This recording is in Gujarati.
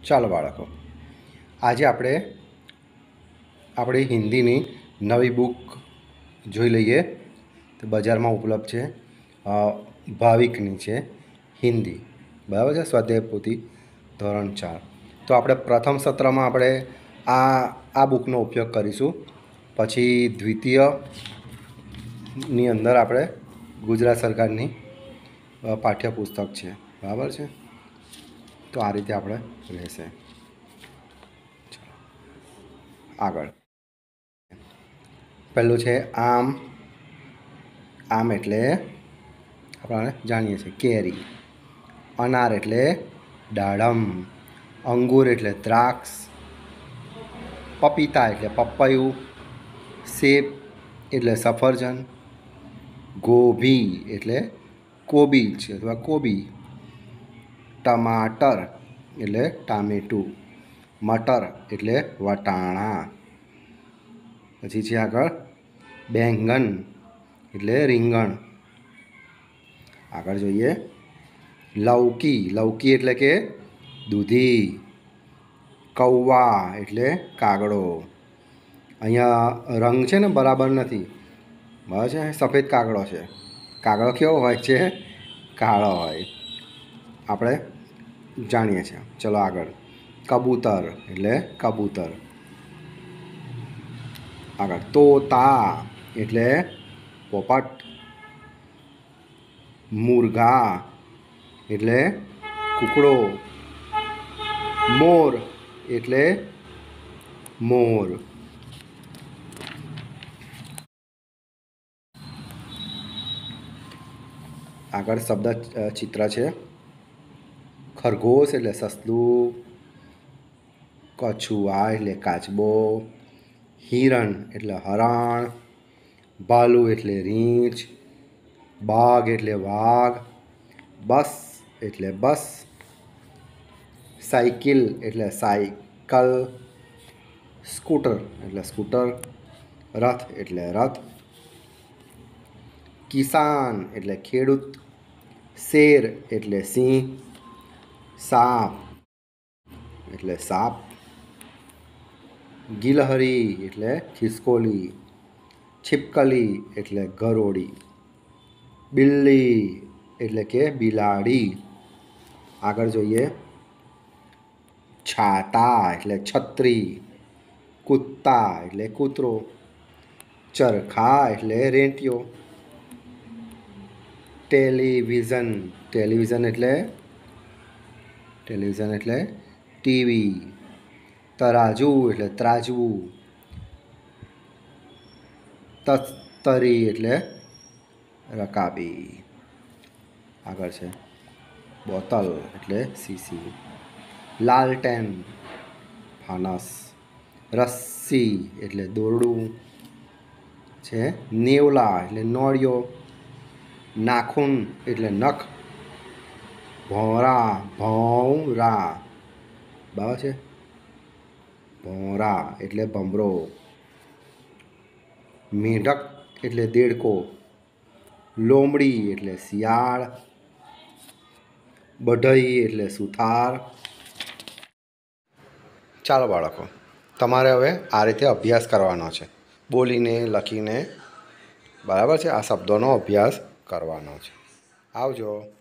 ચાલો બાળકો, આજે આપણે આપણી હિન્દીની નવી બુક જોઈ લઈએ. તો બજારમાં ઉપલબ્ધ છે. ભાવિકની છે હિન્દી, બરાબર છે. સ્વાધ્યાય પોથી ધોરણ 4. તો આપણે પ્રથમ સત્રમાં આપણે આ બુકનો ઉપયોગ કરીશું. પછી દ્વિતીયની અંદર આપણે ગુજરાત સરકારની પાઠ્યપુસ્તક છે, બરાબર છે. તો આ રીતે આપણે રહેશે. આગળ પહેલું છે આમ. આમ એટલે આપણે જાણીએ છીએ કેરી. અનાર એટલે દાડમ. અંગૂર એટલે દ્રાક્ષ. પપીતા એટલે પપૈયું. સેબ એટલે સફરજન. ગોભી એટલે કોબીજ અથવા કોબી. ટમાટર એટલે ટામેટું. મટર એટલે વટાણા. પછી છે આગળ બેંગન એટલે રીંગણ. આગળ જોઈએ લૌકી. લૌકી એટલે કે દૂધી. કૌવા એટલે કાગડો. અહીંયા રંગ છે ને બરાબર નથી, બરાબર છે. સફેદ કાગડો છે. કાગડો કેવો હોય છે? કાળો હોય. આપણે જાણીએ છીએ. ચલો આગળ કબૂતર એટલે કબૂતર. આગળ તોતા એટલે પોપટ. મુર્ગા એટલે કૂકડો. મોર એટલે મોર. આગળ શબ્દ ચિત્ર છે. ખરગોશ એટલે સસલું. કછુઆ એટલે કાચબો. હિરણ એટલે હરણ. ભાલુ એટલે રીંછ. બાઘ એટલે વાઘ. બસ એટલે બસ. સાયકલ એટલે સાયકલ. સ્કૂટર એટલે સ્કૂટર. રથ એટલે રથ. કિસાન એટલે ખેડૂત. શેર એટલે સિંહ. સાપ એટલે સાપ. ગિલહરી એટલે ખિસકોલી. छिपकली એટલે ગરોળી. બિલ્લી એટલે કે બિલાડી. આગળ જોઈએ છાતા એટલે છત્રી. કૂતા એટલે કૂતરો. ચરખા એટલે રેંટિયો. ટેલિવિઝન. ટેલિવિઝન એટલે ટીવી. તરાજુ એટલે ત્રાજવું. તસ્તરી એટલે રકાબી. આગળ છે બોતલ એટલે શીશી. લાલટેન ફાનસ. રસ્સી એટલે દોરડું છે. નેવલા એટલે નોળિયો. નાખૂન એટલે નખ. ભોંરા ભોંરા, બરાબર છે. ભોંરા એટલે ભમરો. મેઢક એટલે દેડકો. લોમડી એટલે શિયાળ. બઢઈ એટલે સુથાર. ચાલો બાળકો, તમારે હવે આ રીતે અભ્યાસ કરવાનો છે. બોલીને લખીને, બરાબર છે. આ શબ્દોનો અભ્યાસ કરવાનો છે. આવજો.